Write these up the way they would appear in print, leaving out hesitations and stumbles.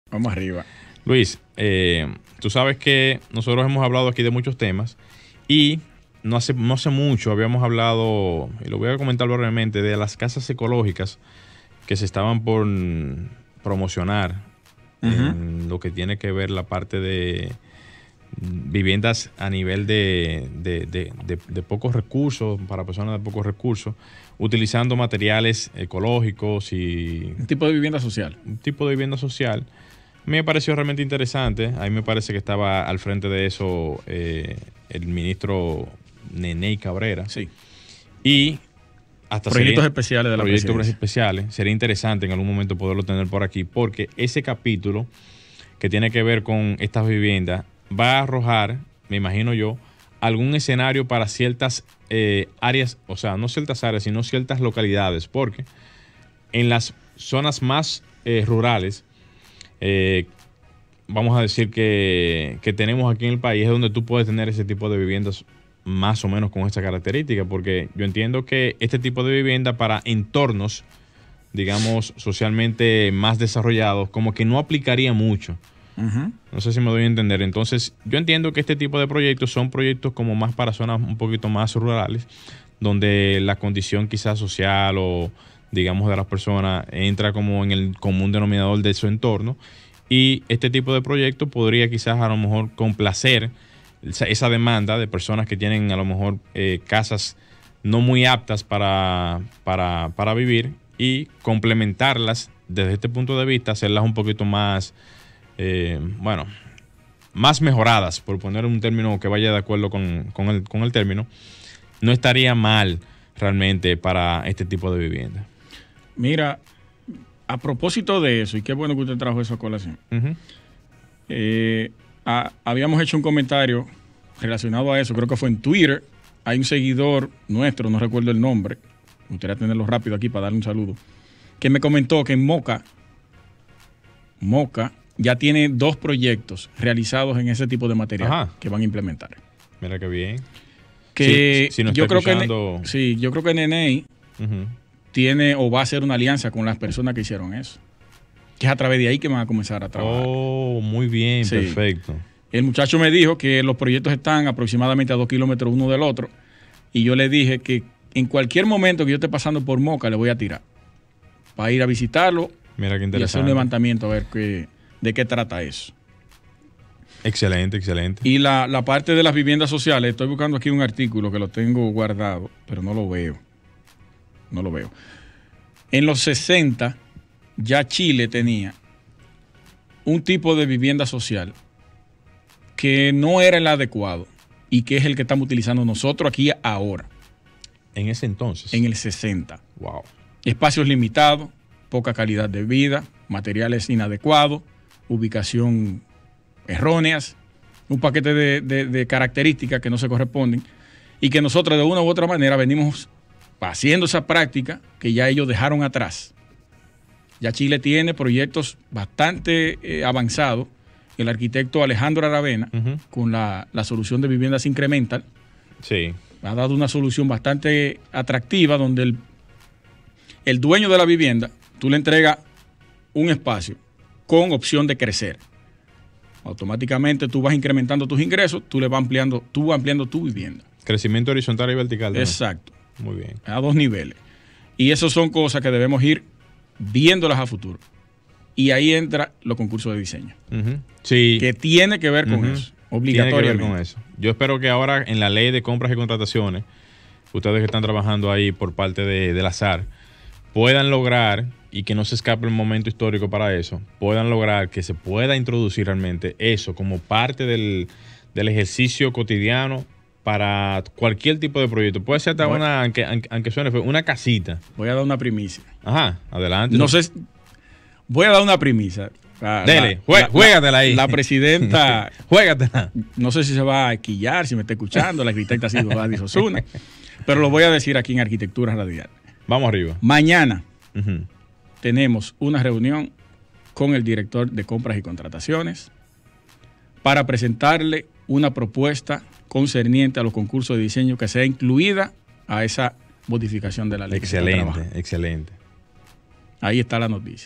Vamos arriba. Luis, tú sabes que nosotros hemos hablado aquí de muchos temas y no hace mucho habíamos hablado, y lo voy a comentar brevemente, de las casas ecológicas que se estaban por promocionar en lo que tiene que ver la parte de viviendas a nivel de pocos recursos, para personas de pocos recursos, utilizando materiales ecológicos y... Un tipo de vivienda social. Un tipo de vivienda social. A mí me pareció realmente interesante. A mí me parece que estaba al frente de eso el ministro Nene Cabrera. Sí. Y hasta proyectos especiales de la proyectos presidencia. especiales. Sería interesante en algún momento poderlo tener por aquí, porque ese capítulo que tiene que ver con estas viviendas va a arrojar, me imagino yo, algún escenario para ciertas áreas, o sea, no ciertas áreas, sino ciertas localidades, porque en las zonas más rurales, vamos a decir que tenemos aquí en el país, es donde tú puedes tener ese tipo de viviendas más o menos con esta característica, porque yo entiendo que este tipo de vivienda para entornos, digamos, socialmente más desarrollados, como que no aplicaría mucho. No sé si me doy a entender. Entonces, yo entiendo que este tipo de proyectos son proyectos como más para zonas un poquito más rurales, donde la condición quizás social o, digamos, de las personas entra como en el común denominador de su entorno. Y este tipo de proyectos podría quizás a lo mejor complacer esa demanda de personas que tienen a lo mejor casas no muy aptas para vivir y complementarlas desde este punto de vista, hacerlas un poquito más... más mejoradas, por poner un término que vaya de acuerdo con el término, no estaría mal realmente para este tipo de vivienda. Mira, a propósito de eso, y qué bueno que usted trajo eso a colación, habíamos hecho un comentario relacionado a eso, creo que fue en Twitter. Hay un seguidor nuestro, no recuerdo el nombre, me gustaría tenerlo rápido aquí para darle un saludo, que me comentó que en Moca ya tiene 2 proyectos realizados en ese tipo de material que van a implementar. Mira qué bien. Que si no yo creo escuchando... yo creo que Nene tiene o va a hacer una alianza con las personas que hicieron eso. Que es a través de ahí que van a comenzar a trabajar. Oh, muy bien, sí. Perfecto. El muchacho me dijo que los proyectos están aproximadamente a 2 kilómetros uno del otro. Y yo le dije que en cualquier momento que yo esté pasando por Moca, le voy a tirar. Para ir a visitarlo. Mira qué interesante. Y hacer un levantamiento a ver de qué trata eso. Excelente, excelente. Y la parte de las viviendas sociales, estoy buscando aquí un artículo que lo tengo guardado, pero no lo veo. No lo veo. En los 60 ya Chile tenía un tipo de vivienda social que no era el adecuado y que es el que estamos utilizando nosotros aquí ahora. En ese entonces. En el 60. Wow. Espacios limitados, poca calidad de vida, materiales inadecuados, ubicación erróneas, un paquete de características que no se corresponden y que nosotros de una u otra manera venimos haciendo esa práctica que ya ellos dejaron atrás. Ya Chile tiene proyectos bastante avanzados. El arquitecto Alejandro Aravena, con la solución de viviendas incremental, ha dado una solución bastante atractiva donde el dueño de la vivienda, tú le entregas un espacio con opción de crecer. Automáticamente tú vas incrementando tus ingresos, tú vas ampliando tu vivienda. Crecimiento horizontal y vertical. ¿No? Exacto. Muy bien. A 2 niveles. Y esas son cosas que debemos ir viéndolas a futuro. Y ahí entra los concursos de diseño. Sí. Que tiene que ver con eso. Obligatoriamente. Tiene que ver con eso. Yo espero que ahora en la ley de compras y contrataciones, ustedes que están trabajando ahí por parte del azar, puedan lograr, y que no se escape el momento histórico para eso, puedan lograr que se pueda introducir realmente eso como parte del ejercicio cotidiano para cualquier tipo de proyecto. Puede ser hasta aunque suene feo, una casita. Voy a dar una primicia. Ajá, adelante. No sé, voy a dar una primicia. Dele, juégatela ahí. La presidenta, juégatela. No sé si se va a quillar, si me está escuchando, la arquitecta ha sido Gladys Osuna, pero lo voy a decir aquí en Arquitectura Radial. Vamos arriba. Mañana tenemos una reunión con el director de compras y contrataciones para presentarle una propuesta concerniente a los concursos de diseño que sea incluida a esa modificación de la ley. Excelente, excelente. Ahí está la noticia.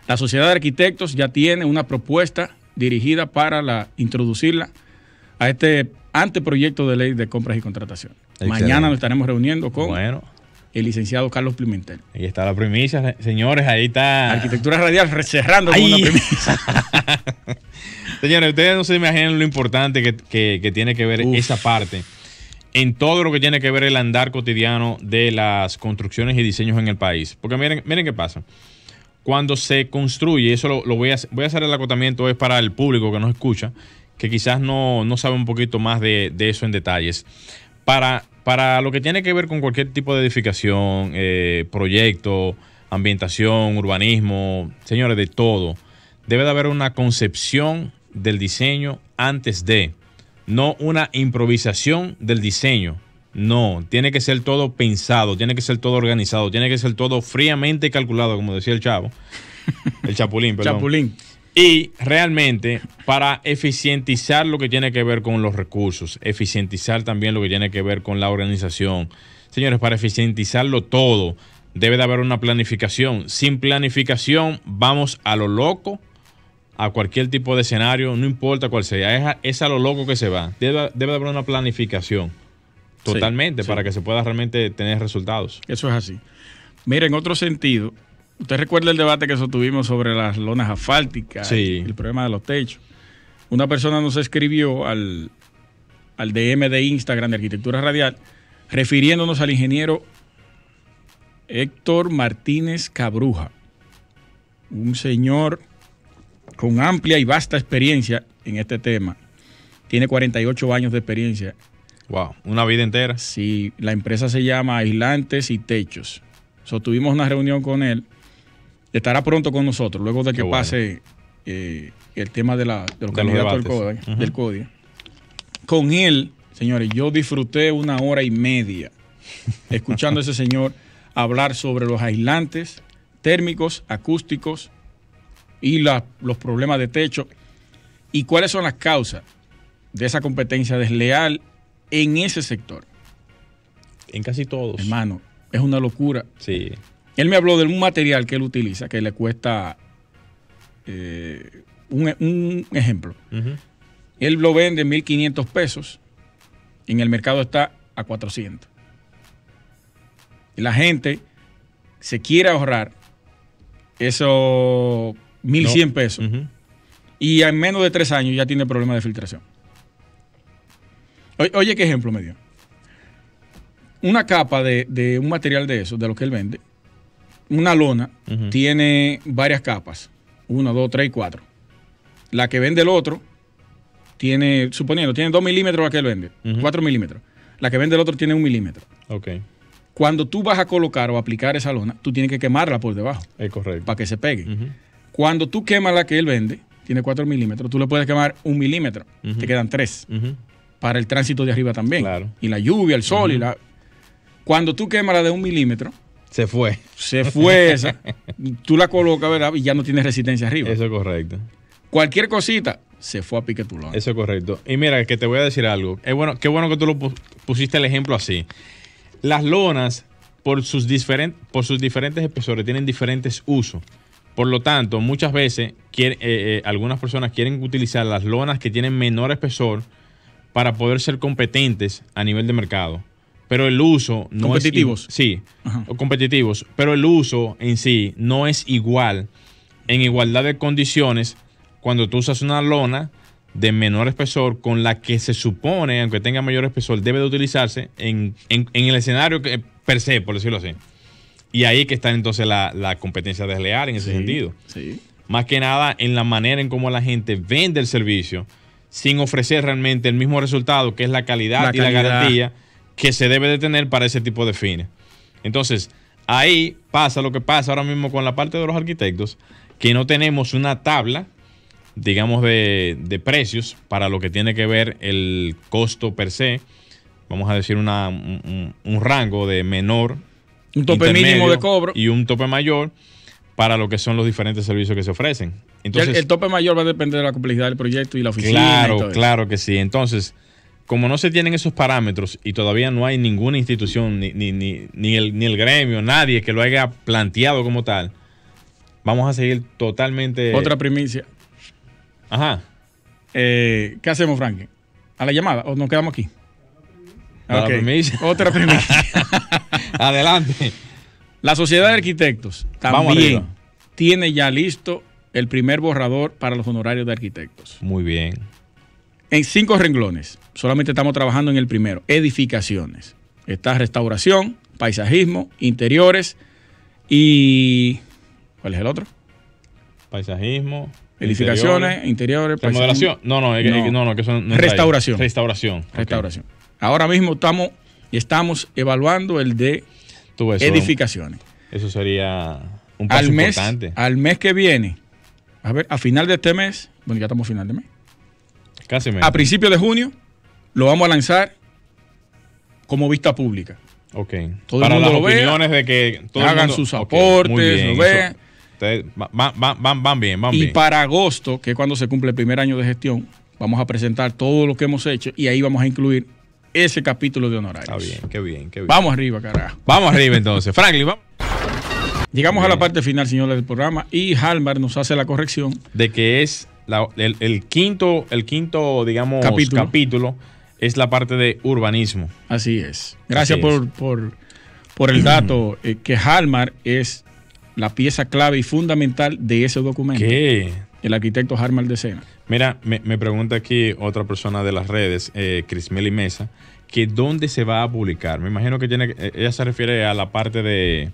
La Sociedad de Arquitectos ya tiene una propuesta dirigida para introducirla a este anteproyecto de ley de compras y contrataciones. Excelente. Mañana nos estaremos reuniendo con el licenciado Carlos Pimentel. Ahí está la primicia, señores, ahí está. Arquitectura Radial cerrando con una primicia. Señores, ustedes no se imaginan lo importante que tiene que ver esa parte en todo lo que tiene que ver el andar cotidiano de las construcciones y diseños en el país. Porque miren qué pasa. Cuando se construye, eso lo voy a hacer el acotamiento, es para el público que nos escucha, que quizás no sabe un poquito más de eso en detalles. Para lo que tiene que ver con cualquier tipo de edificación, proyecto, ambientación, urbanismo, señores, de todo, debe de haber una concepción del diseño antes de, no una improvisación del diseño. No, tiene que ser todo pensado, tiene que ser todo organizado, tiene que ser todo fríamente calculado, como decía el chavo, el chapulín, perdón. Chapulín. Y realmente para eficientizar lo que tiene que ver con los recursos, eficientizar también lo que tiene que ver con la organización. Señores, para eficientizarlo todo, debe de haber una planificación. Sin planificación, vamos a lo loco, a cualquier tipo de escenario, no importa cuál sea, es a lo loco que se va. Debe de haber una planificación. Totalmente, sí, para que se pueda realmente tener resultados. Eso es así. Mira, en otro sentido, usted recuerda el debate que sostuvimos sobre las lonas asfálticas, el problema de los techos. Una persona nos escribió al DM de Instagram de Arquitectura Radial, refiriéndonos al ingeniero Héctor Martínez Cabruja, un señor con amplia y vasta experiencia en este tema. Tiene 48 años de experiencia. Wow, una vida entera. Sí, la empresa se llama Aislantes y Techos. Tuvimos una reunión con él. Estará pronto con nosotros, luego de que pase el tema de los candidatos del CODI. Con él, señores, yo disfruté 1 hora y media escuchando a ese señor hablar sobre los aislantes térmicos, acústicos y los problemas de techo y cuáles son las causas de esa competencia desleal en ese sector. En casi todos. Hermano, es una locura. Sí. Él me habló de un material que él utiliza que le cuesta un ejemplo. Él lo vende en 1.500 pesos. En el mercado está a 400. Y la gente se quiere ahorrar esos 1.100 pesos. Y en menos de 3 años ya tiene problemas de filtración. Oye, ¿qué ejemplo me dio? Una capa de un material de eso, de lo que él vende, una lona, tiene varias capas. 1, 2, 3 y 4. La que vende el otro tiene, suponiendo, tiene 2 milímetros la que él vende, 4 milímetros. La que vende el otro tiene 1 milímetro. Ok. Cuando tú vas a colocar o aplicar esa lona, tú tienes que quemarla por debajo. Es correcto. Para que se pegue. Cuando tú quemas la que él vende, tiene 4 milímetros, tú le puedes quemar 1 milímetro. Te quedan 3. Para el tránsito de arriba también. Claro. Y la lluvia, el sol y la... Cuando tú quemas la de 1 milímetro, se fue esa, tú la colocas, ¿verdad? Y ya no tienes resistencia arriba. Eso es correcto. Cualquier cosita, se fue a pique tu lona. Eso es correcto. Y mira, que te voy a decir algo. Qué bueno que tú lo pusiste el ejemplo así. Las lonas, por sus diferentes espesores, tienen diferentes usos. Por lo tanto, muchas veces algunas personas quieren utilizar las lonas que tienen menor espesor para poder ser competentes a nivel de mercado. Pero el uso no competitivos. Sí, competitivos. Pero el uso en sí no es igual, en igualdad de condiciones, cuando tú usas una lona de menor espesor con la que se supone, aunque tenga mayor espesor, debe de utilizarse en el escenario per se, por decirlo así. Y ahí que está entonces la competencia desleal en ese sentido. Sí. Más que nada en la manera en cómo la gente vende el servicio sin ofrecer realmente el mismo resultado, que es la calidad y la garantía que se debe de tener para ese tipo de fines. Entonces, ahí pasa lo que pasa ahora mismo con la parte de los arquitectos, que no tenemos una tabla, digamos, de precios para lo que tiene que ver el costo per se. Vamos a decir un rango de menor, un tope mínimo de cobro y un tope mayor para lo que son los diferentes servicios que se ofrecen. Entonces, el tope mayor va a depender de la complejidad del proyecto y la oficina. Claro que sí. Entonces, como no se tienen esos parámetros y todavía no hay ninguna institución, ni el gremio, nadie que lo haya planteado como tal, Vamos a seguir totalmente... Otra primicia. Ajá. ¿Qué hacemos, Franklin? ¿A la llamada o nos quedamos aquí? La primicia. Otra primicia. Adelante. La Sociedad de Arquitectos también tiene ya listo el primer borrador para los honorarios de arquitectos. Muy bien. En 5 renglones. Solamente estamos trabajando en el primero. Edificaciones. Está restauración, paisajismo, interiores y... ¿Cuál es el otro? Paisajismo. Edificaciones, interiores, remodelación. No, que eso no restauración. Restauración. Restauración. Ahora mismo estamos evaluando el de edificaciones. Eso sería un paso importante. Al mes que viene, a ver, a final de este mes, bueno, ya estamos a final de mes. Casi mes. A principios de junio lo vamos a lanzar como vista pública. Ok. Todo para el mundo las lo opiniones vea, de que todo hagan sus aportes, lo vean. Ustedes van bien. Y para agosto, que es cuando se cumple el primer año de gestión, vamos a presentar todo lo que hemos hecho y ahí vamos a incluir ese capítulo de honorarios. Está bien, qué bien. Vamos arriba, carajo. Vamos arriba entonces. Franklin, vamos. Llegamos a la parte final, señores, del programa y Halmar nos hace la corrección. De que es el quinto, digamos, capítulo es la parte de urbanismo. Así es. Gracias por el dato, que Halmar es la pieza clave y fundamental de ese documento. ¿Qué? El arquitecto Halmar de Sena. Mira, me pregunta aquí otra persona de las redes, Crismeli Mesa, que dónde se va a publicar. Me imagino que ella se refiere a la parte de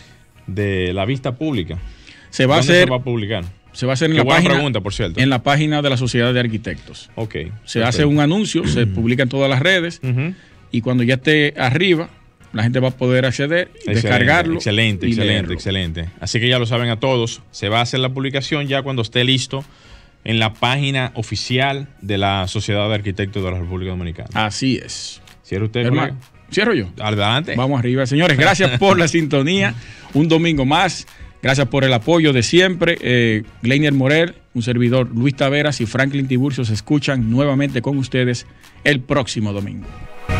la vista pública. Se va a hacer a publicar? Se va a hacer en la página. Pregunta, por cierto. En la página de la Sociedad de Arquitectos. Ok. Se hace un anuncio, se publica en todas las redes y cuando ya esté arriba, la gente va a poder acceder, descargarlo. Excelente. Así que ya lo saben a todos. Se va a hacer la publicación ya cuando esté listo en la página oficial de la Sociedad de Arquitectos de la República Dominicana. Así es. ¿Cierra usted, hermano? ¿Cierro yo? Adelante. Vamos arriba, señores. Gracias por la sintonía. Un domingo más. Gracias por el apoyo de siempre. Gleiner Morel, un servidor, Luis Taveras y Franklin Tiburcio se escuchan nuevamente con ustedes el próximo domingo.